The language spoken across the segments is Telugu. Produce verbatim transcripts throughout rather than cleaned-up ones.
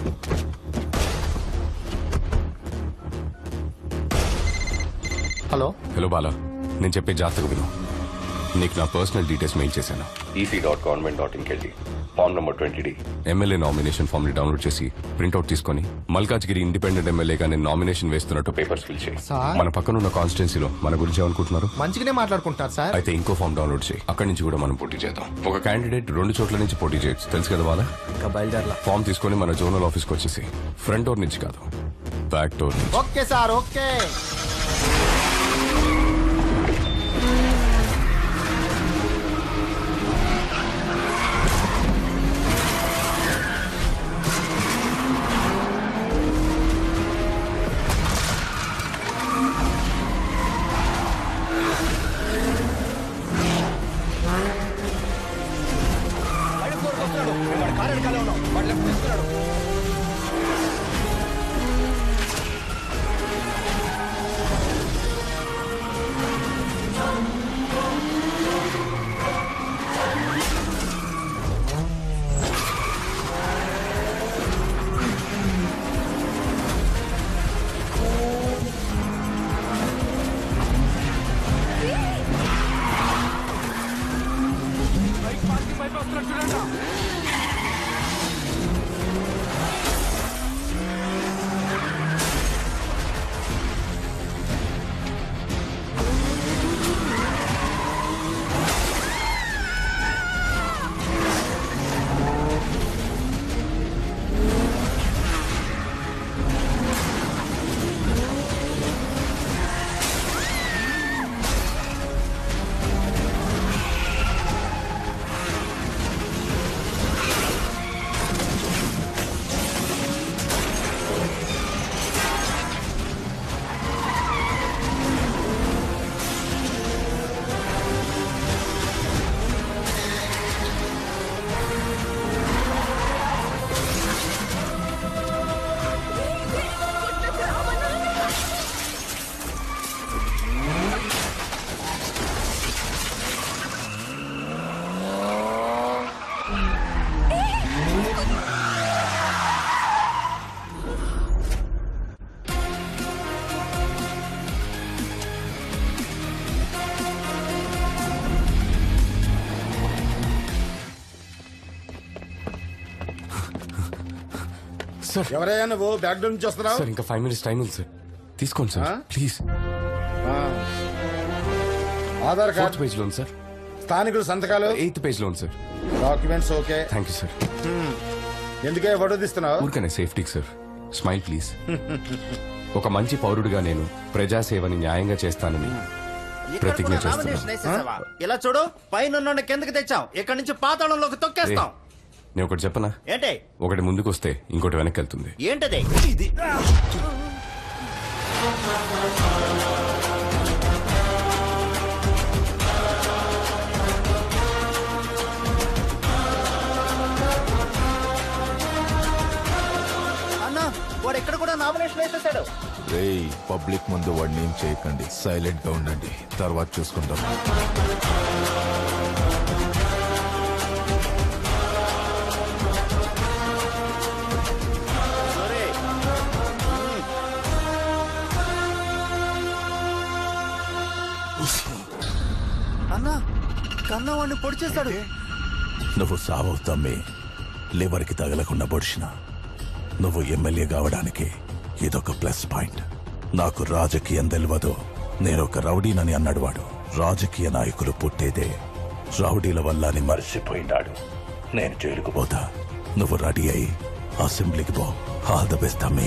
హలో హలో బాలా, నేను చెప్పే జాతకు విను. నీకు నా పర్సనల్ డీటెయిల్స్ మెయిల్ చేశాను. ఈసీ డాట్ గవర్నమెంట్ డాట్ ఇన్కి వెళ్ళి form number twenty D MLA nomination form ని డౌన్లోడ్ చేసి ప్రింట్అవుట్ తీసుకుని మల్కాజ్గిరి ఇండిపెండెంట్ ఎమ్మెల్యేగా నేను నామినేషన్ వేస్తున్నట్టు పేపర్స్ ఫిల్ చేయి. మన పక్కన ఉన్న కాన్స్టిట్యున్సీలో మన గురించి ఏమనుకుంటున్నారు? మంచిగానే మాట్లాడుకుంటారు సార్. అయితే ఇంకో ఫామ్ డౌన్లోడ్ చేయి. అక్కడి నుంచి కూడా మనం పోటీ చేద్దాం. ఒక క్యాండిడేట్ రెండు చోట్ల నుంచి పోటీ చేయొచ్చు, తెలుసు కదా బాలా? ఇంకా బయలుదేరలా. ఫామ్ తీసుకొని మన జోనల్ ఆఫీస్కి వచ్చేసి ఫ్రంట్ డోర్ నుంచి కాదు, బ్యాక్ డోర్ నుంచి. Okay sir, okay. సార్, ఎవరైనా నువ్వు బ్యాక్ డోర్ నుంచి వస్తున్నావు? సార్ ఇంకా ఫైవ్ మినిట్స్ టైం ఉంది సార్, తీసుకోండి sir please. Aadhaar card page లో ఉంది సార్. స్థానికులు సంతకాలు ఎయిత్ పేజ్ లో ఉంది సార్. Documents okay. Thank you sir. ఎందుకే ఫోటో తీస్తున్నావు? ఊరికనే సేఫ్టీకి సార్. Smile please. ఒక మంచి పౌరుడిగా నేను ప్రజాసేవని న్యాయంగా చేస్తానని ప్రతిజ్ఞ చేస్తున్నా. ఇలా చూడు, పైన కిందకి తెచ్చాం, ఇక్కడ నుంచి పాతాళంలోకి తొక్కేస్తాం. నేను ఒకటి చెప్పనా? ఏంటి? ఒకటి ముందుకు వస్తే ఇంకోటి వెనక్కి వెళ్తుంది. ఏంటది? ఇది అన్నా, వాడు ఎక్కడ కూడా నామినేషన్ వేసేసాడు. రేయ్, పబ్లిక్ ముందు వాడిని ఏం చేయకండి, సైలెంట్ గా ఉండండి, తర్వాత చూసుకుంటాం. అన్నా, కన్నా వాడిని పొడి చేస్తాడు. నువ్వు సావవుతామే, లివర్కి తగలకుండా పొడిచిన. నువ్వు ఎమ్మెల్యే కావడానికి ఇదొక ప్లస్ పాయింట్. నాకు రాజకీయం తెలియదు, నేను ఒక రౌడీనని అన్నాడు వాడు. రాజకీయ నాయకులు పుట్టేదే రౌడీల వల్ల అని మర్చిపోయినాడు. నేను జైలుకు పోతా, నువ్వు రెడీ అయి అసెంబ్లీకి పో. ఆల్ ద బెస్ట్ అమ్మే.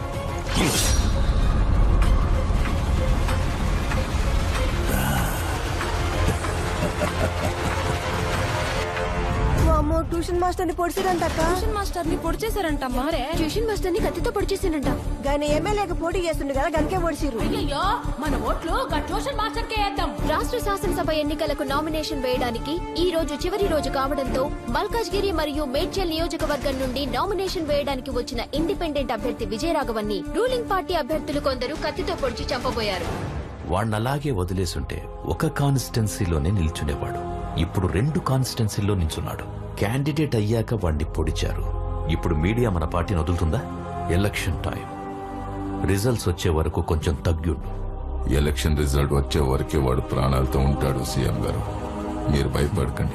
ట్యూషన్ మాస్టర్ ని పొడిచారంట. ట్యూషన్ మాస్టర్ ని పొడిచేశారంట. మరే ట్యూషన్ మాస్టర్ ని కత్తితో పొడిచేసారంట. గాని ఎమ్మెల్యేకి పోటీ చేస్తుండే కదా, గనకే పొడిచిర్రు. అయ్యో, మన ఓట్లు ట్యూషన్ మాస్టర్ కే వేద్దాం. రాష్ట్ర శాసనసభ ఎన్నికలకు నామినేషన్ వేయడానికి ఈ రోజు చివరి రోజు కావడంతో మల్కాజ్గిరి మరియు మేడ్చల్ నియోజకవర్గం నుండి నామినేషన్ వేయడానికి వచ్చిన ఇండిపెండెంట్ అభ్యర్థి విజయరాఘవన్ ని రూలింగ్ పార్టీ అభ్యర్థులు కొందరు కత్తితో పొడిచి చంపబోయారు. వాణ్ణలాగే వదిలేసుంటే ఒక కాన్స్టిట్యున్సీలోనే నిల్చునేవాడు. ఇప్పుడు రెండు కాన్స్టిట్యున్సీల్లో నిల్చున్నాడు. క్యాండిడేట్ అయ్యాక వాణ్ణి పొడిచారు, ఇప్పుడు మీడియా మన పార్టీని వదులుతుందా? ఎలక్షన్ టైం, రిజల్ట్స్ వచ్చే వరకు కొంచెం తగ్గుండు. ఎలక్షన్ రిజల్ట్ వచ్చే వరకే వాడు ప్రాణాలతో ఉంటాడు. సీఎం గారు, మీరు భయపడకండి.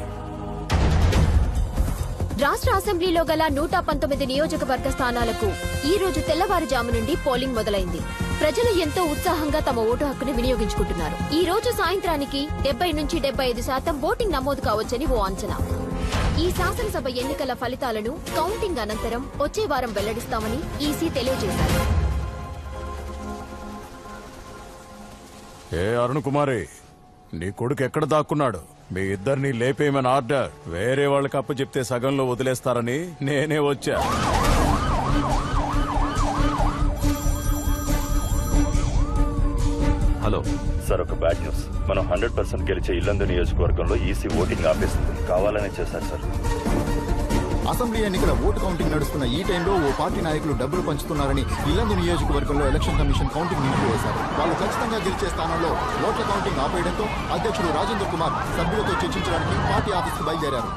రాష్ట్ర అసెంబ్లీలో గల నూట పంతొమ్మిది నియోజకవర్గ స్థానాలకు ఈ రోజు తెల్లవారుజాము నుండి పోలింగ్ మొదలైంది. ప్రజలు ఎంతో ఉత్సాహంగా తమ ఓటు హక్కును వినియోగించుకుంటున్నారు. ఈ రోజు సాయంత్రానికి డెబ్బై నుంచి డెబ్బై ఐదు శాతం ఓటింగ్ నమోదు కావచ్చని ఓ అంచనా. ఈ శాసనసభ ఎన్నికల ఫలితాలను కౌంటింగ్ అనంతరం వచ్చే వారం వెల్లడిస్తామని ఈసీ తెలియజేశారు. ఏ అరుణ్ కుమారి, నీ కొడుకు ఎక్కడ దాక్కున్నాడు? మీ ఇద్దరిని లేపేయమని ఆర్డర్. వేరే వాళ్ళకి అప్పు చెప్తే సగంలో వదిలేస్తారని నేనే వచ్చా. హలో సార్, ఒక బ్యాడ్ న్యూస్. మనం హండ్రెడ్ పర్సెంట్ గెలిచే ఇల్లందు నియోజకవర్గంలో ఈసీ ఓటింగ్ ఆపేస్తుంది. కావాలనే చేశారు సార్. అసెంబ్లీ ఎన్నికల ఓటు కౌంటింగ్ నడుస్తున్న ఈ టైంలో ఓ పార్టీ నాయకులు డబ్బులు పంచుతున్నారని ఇల్లందు నియోజకవర్గంలో ఎలక్షన్ కమిషన్ కౌంటింగ్ నిలిపివేశారు. వాళ్ళు ఖచ్చితంగా గెలిచే స్థానంలో ఓట్ల కౌంటింగ్ ఆపేయడంతో అధ్యక్షుడు రాజేంద్ర కుమార్ సభ్యులతో చర్చించడానికి పార్టీ ఆఫీస్కు బయలుదేరారు.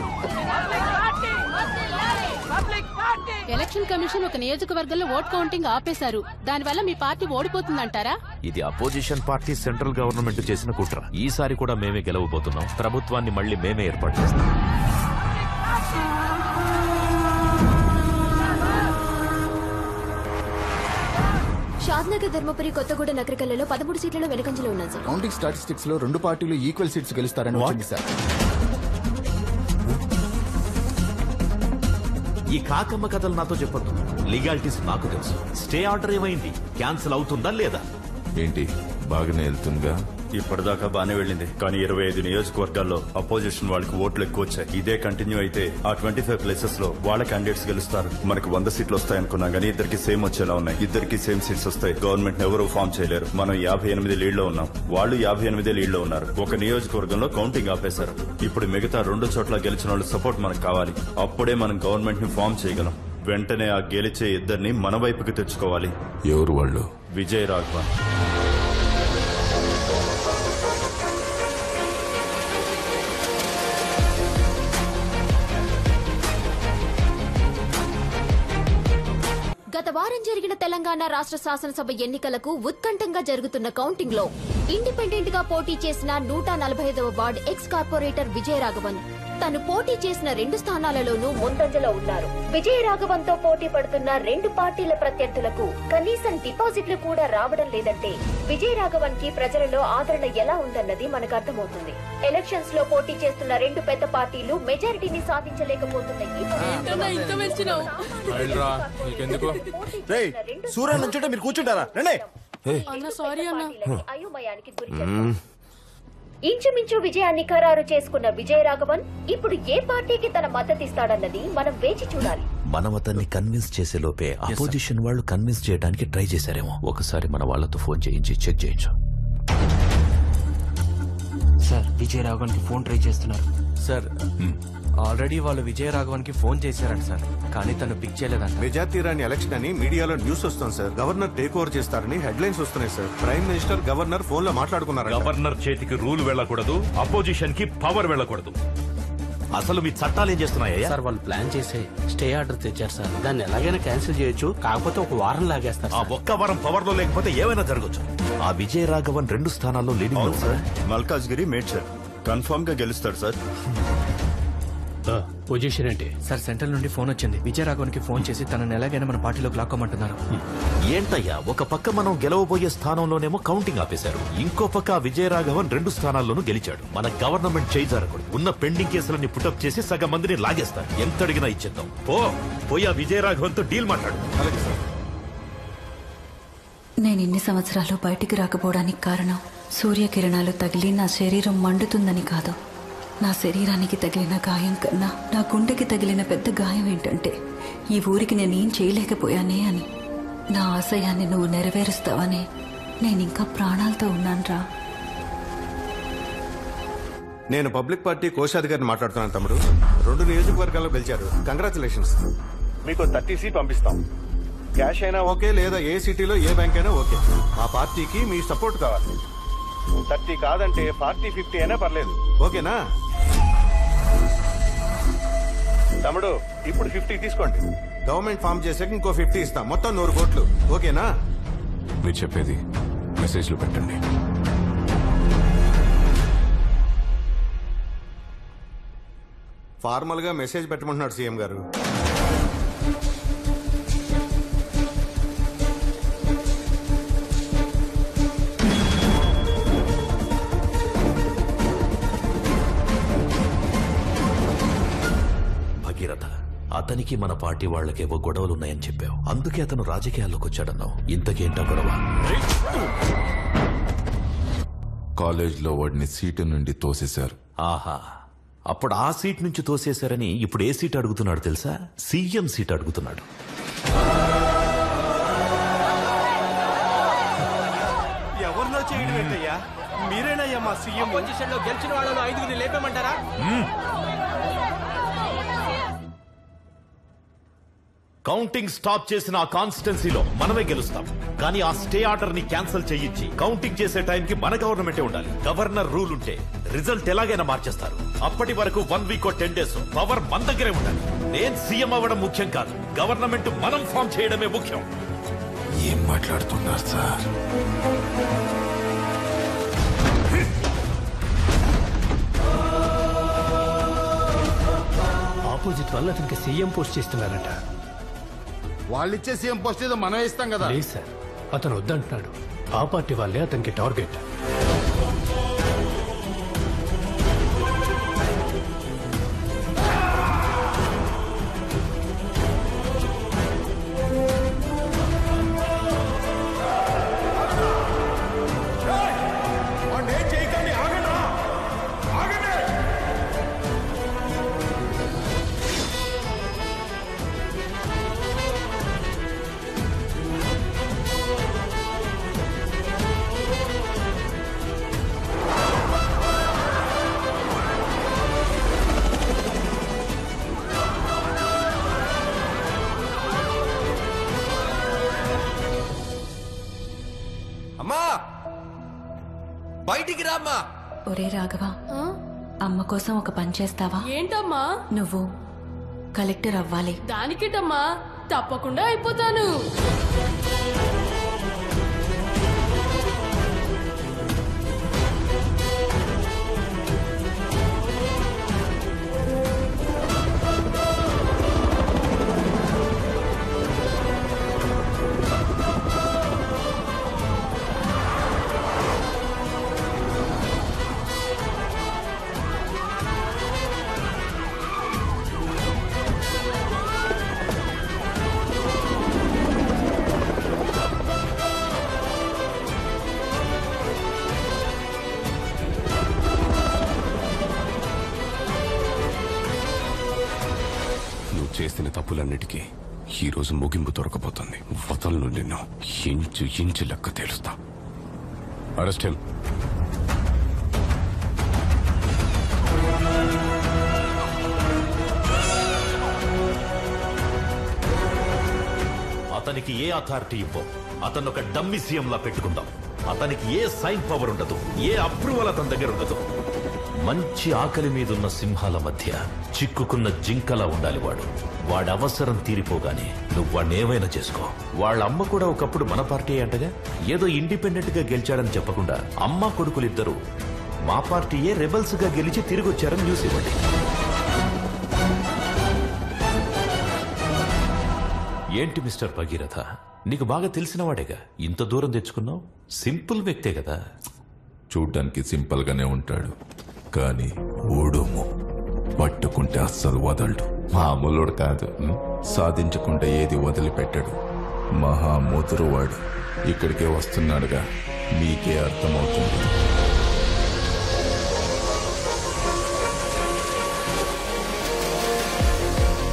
ఎలక్షన్ కమిషన్ ఒక నియోజకవర్గంలో ఓట్ కౌంటింగ్ ఆపేశారు. దానివల్ల మీ పార్టీ ఓడిపోతుందంటారా? ఇది అపోజిషన్ పార్టీ సెంట్రల్ గవర్నమెంట్ చేసిన కుట్ర. ఈసారి కూడా మేమే గెలవబోతున్నాం. ప్రభుత్వాన్ని మళ్ళీ మేమే ఏర్పాటు చేస్తాం. షాద్నగర్, ధర్మపురి, కొత్తగూడ నగరికల్లో పదమూడు సీట్లలో వెనుకంజలో ఉన్నాయి సార్. కౌంటింగ్ స్టాటిస్టిక్స్ లో రెండు పార్టీలు ఈక్వల్ సీట్స్ గెలుస్తారని వచ్చింది సార్. ఈ కాకమ్మ కథలు నాతో చెప్పొద్దు. లీగాలిటీస్ నాకు తెలుసు. స్టే ఆర్డర్ ఏమైంది? క్యాన్సిల్ అవుతుందా లేదా? ఏంటి, బాగానే వెళ్తుందిగా? ఇప్పటిదాకా బానే వెళ్ళింది, కానీ ఇరవై ఐదు నియోజకవర్గాల్లో అపోజిషన్ వాళ్ళకి ఓట్లు ఎక్కువ వచ్చాయి. ఇదే కంటిన్యూ అయితే ఆ ట్వంటీ ఫైవ్ ప్లేసెస్ లో వాళ్ళ క్యాండిడేట్స్ గెలుస్తారు. మనకు వంద సీట్లు వస్తాయనుకున్నాం, కానీ ఇద్దరికి సేమ్ వచ్చేలా ఉన్నాయి. ఇద్దరికి సేమ్ సీట్స్ వస్తాయి. గవర్నమెంట్ ఎవరూ ఫామ్ చేయలేరు. మనం యాభై ఎనిమిది లీడ్ లో ఉన్నాం, వాళ్ళు యాభై ఎనిమిది లీడ్ లో ఉన్నారు. ఒక నియోజకవర్గంలో కౌంటింగ్ ఆపేశారు. ఇప్పుడు మిగతా రెండు చోట్ల గెలిచిన వాళ్ళ సపోర్ట్ మనకు కావాలి. అప్పుడే మనం గవర్నమెంట్ ని ఫామ్ చేయగలం. వెంటనే ఆ గెలిచే ఇద్దరిని మన వైపుకి తెచ్చుకోవాలి. ఎవరు వాళ్ళు? విజయ్ రాఘవన్. గత వారం జరిగిన తెలంగాణ రాష్ట్ర శాసనసభ ఎన్నికలకు ఉత్కంఠంగా జరుగుతున్న కౌంటింగ్ లో ఇండిపెండెంట్ గా పోటీ చేసిన నూట నలభై ఐదవ వార్డ్ ఎక్స్ కార్పొరేటర్ విజయరాఘవన్ తను పోటీ చేసిన రెండు స్థానాలలోనూ ముందంజలో ఉన్నారు. విజయరాఘవన్ తో పోటీ పడుతున్న రెండు పార్టీల ప్రత్యర్థులకు కనీసం డిపాజిట్లు కూడా రావడం లేదంటే విజయరాఘవన్ కి ప్రజలలో ఆదరణ ఎలా ఉందన్నది మనకు అర్థమవుతుంది. ఎలక్షన్స్ లో పోటీ చేస్తున్న రెండు పెద్ద పార్టీలు మెజారిటీని సాధించలేకపోతున్నాయి. సూర్య నుంచుంటే మీరు కూర్చుంటారా? రండి. అయోమయానికి గురి చేశారు. ఇంచుమించు విజయాన్ని ఖరారు చేసుకున్న విజయరాఘవన్ ఇప్పుడు ఏ పార్టీకి తన మద్దతిస్తాడన్నది మనం వేచి చూడాలి. మనం అతన్ని కన్విన్స్ చేసే లోపే అపోజిషన్ వాళ్ళు కన్విన్స్ చేయడానికి ట్రై చేశారేమో. ఒకసారి మన వాళ్లతో ఫోన్ చేయించి చెక్ చేయించు. సార్, విజయరాఘవన్ కి ఫోన్ ట్రై చేస్తున్నారు సార్. ఆల్రెడీ వాళ్ళు విజయరాఘవన్ కి ఫోన్ చేశారంట సార్, కానీ తను పిక్ చేయలేదంట. మెజార్టీ రాని ఎలక్షన్ అని మీడియాలో న్యూస్ వస్తుంది సార్. గవర్నర్ టేక్ ఓవర్ చేస్తారని హెడ్లైన్స్ వస్తున్నాయి sir. Prime minister governor phone లో మాట్లాడుకున్నారు. గవర్నర్ చేతికి రూల్ వెళ్ళకూడదు, అపోజిషన్ కి పవర్ వెళ్ళకూడదు. అసలు మీ చట్టాలు ఏం చేస్తున్నాయా సార్? వాళ్ళు ప్లాన్ చేసే స్టే ఆర్డర్ తెచ్చారు సార్. దాన్ని ఎలాగైనా క్యాన్సిల్ చేయొచ్చు, కాకపోతే ఒక వారం లాగేస్తారు. ఆ ఒక్క వారం పవర్ లో లేకపోతే ఏమైనా జరగచ్చు. ఆ విజయ రాఘవన్ రెండు స్థానాల్లో leading sir. Malkajgiri Medchal confirm గా గెలుస్తాడు సార్. పొజిషన్ ఏంటి సార్? సెంట్రల్ నుండి ఫోన్ వచ్చింది. విజయరాఘవన్ కి ఫోన్ చేసి తనని ఎలాగైనా మన పార్టీలోకి లాక్కోమంటున్నారు. ఏంటయ్యా, ఒక పక్క మనం గెలవబోయే స్థానంలోనేమో కౌంటింగ్ ఆపేశారు, ఇంకో పక్క విజయరాఘవన్ రెండు స్థానాల్లోనూ గెలిచాడు. మన గవర్నమెంట్ చేయి జరగకూడదు. ఉన్న పెండింగ్ కేసులన్నీ పుటప్ చేసి సగం మందిని లాగేస్తారు. ఎంత అడిగినా ఇచ్చేద్దాం. పో పోయి ఆ విజయరాఘవన్ తో డీల్ మాట్లాడు. నేను ఇన్ని సంవత్సరాలు బయటికి రాకపోవడానికి కారణం సూర్యకిరణాలు తగిలి నా శరీరం మండుతుందని కాదు. నా శరీరానికి తగిలిన గాయం కన్నా నా గుండెకి తగిలిన పెద్ద గాయం ఏంటంటే ఈ ఊరికి నేనేం చేయలేకపోయానే అని. నా ఆశయాన్ని నువ్వు నెరవేరుస్తావని నేనింకా ప్రాణాలతో ఉన్నానురా. నేను పబ్లిక్ పార్టీ కోశాధికారిని మాట్లాడుతున్నాను తమ్ముడు. రెండు నియోజకవర్గాల్లో గెలిచారు. కంగ్రాచులేషన్స్. మీకు థర్టీ సీ పంపిస్తాం. క్యాష్ అయినా ఓకే, లేదా ఏ సిటీలో ఏ బ్యాంక్ అయినా ఓకే. ఆ పార్టీకి మీ సపోర్ట్ కావాలి. థర్టీ కాదంటే ఫార్టీ ఫిఫ్టీ అయినా పర్లేదు. ఓకేనా? తమ్ముడు ఇప్పుడు ఫిఫ్టీ తీసుకోండి. గవర్నమెంట్ ఫామ్ చేసాక ఇంకో ఫిఫ్టీ ఇస్తాం. మొత్తం నూరు కోట్లు. ఓకేనా? మీరు చెప్పేది మెసేజ్లో పెట్టండి. ఫార్మల్ గా మెసేజ్ పెట్టమంటున్నాడు సీఎం గారు. భగీరథ, అతనికి మన పార్టీ వాళ్ళకేవో గొడవలున్నాయని చెప్పావు. అందుకే అతను రాజకీయాల్లోకి వచ్చాడన్నావు. ఇంతకేంటా గొడవ? కాలేజ్లో వాడిని సీటు నుండి తోసేశారు. ఆహా, అప్పుడు ఆ సీట్ నుంచి తోసేశారని ఇప్పుడు ఏ సీట్ అడుగుతున్నాడు తెలుసా? సీఎం సీట్ అడుగుతున్నాడు. ఎవరిలో చేయడం ఏంటయ్యా? మీరేనయ్యా మా సీఎం. పొజిషన్ లో గెలిచిన వాళ్ళలో ఐదుగురిని లేపేమంటారా? కౌంటింగ్ స్టాప్ చేసిన ఆ కాన్స్టిట్యున్సీలో మనమే గెలుస్తాం. కానీ ఆ స్టే ఆర్డర్ ని క్యాన్సిల్ చేయించి కౌంటింగ్ చేసే టైంకి మన గవర్నమెంటే ఉండాలి. గవర్నర్ రూల్ ఉంటే రిజల్ట్ ఎలాగైనా మార్చేస్తారు. అప్పటి వరకు one week ten days power మన దగ్గరే ఉండాలి. నేను సీఎం అవ్వడం ముఖ్యం కాదు, గవర్నమెంట్ మనం ఫామ్ చేయడమే ముఖ్యం. ఏం మాట్లాడుతున్నారు సార్? ఆపోజిట్ వాళ్ళు అతనికి సీఎం పోస్ట్ చేస్తున్నారట. వాళ్ళిచ్చే సీఎం పోస్ట్ ఏదో మనం ఇస్తాం కదా. లేదు సార్, అతను వద్దంటున్నాడు. ఆ పార్టీ వాళ్ళే అతనికి టార్గెట్. బయటికి రామ్మా. ఒరే రాఘవ, అమ్మ కోసం ఒక పని చేస్తావా? ఏంటమ్మా? నువ్వు కలెక్టర్ అవ్వాలి. దానికేటమ్మా, తప్పకుండా అయిపోతాను. చేసిన తప్పులన్నిటికీ ఈ రోజు ముగింపు దొరకబోతుంది. వదలను నిన్ను. ఇంచు ఇంచు లెక్క తేలుస్తా. Arrest him. అతనికి ఏ అథారిటీ ఇవ్వం. అతను ఒక డమ్మి సీఎం లా పెట్టుకుందాం. అతనికి ఏ సైన్ పవర్ ఉండదు, ఏ అప్రూవల్ అతని దగ్గర ఉండదు. మంచి ఆకలి మీదున్న సింహాల మధ్య చిక్కుకున్న జింకలా ఉండాలి వాడు. వాడి అవసరం తీరిపోగానే నువ్వు వాడిని ఏమైనా చేసుకో. వాళ్ళ అమ్మ కూడా ఒకప్పుడు మన పార్టీ అంటగా. ఏదో ఇండిపెండెంట్ గా గెలిచాడని చెప్పకుండా అమ్మ కొడుకులిద్దరూ మా పార్టీయే రెబల్స్ గా గెలిచి తిరిగి వచ్చారని న్యూస్ ఇవ్వండి. ఏంటి మిస్టర్ భగీరథ, నీకు బాగా తెలిసిన వాడేగా, ఇంత దూరం తెచ్చుకున్నావు? సింపుల్ వ్యక్తే కదా. చూడ్డానికి సింపుల్ గానే ఉంటాడు, కానీ ఊడుము పట్టుకుంటే అస్సలు వదలడు. మామూలుడు కాదు, సాధించకుండా ఏది వదిలిపెట్టాడు. మహా ముదురువాడు. ఇక్కడికే వస్తున్నాడుగా, మీకే అర్థమవుతుంది.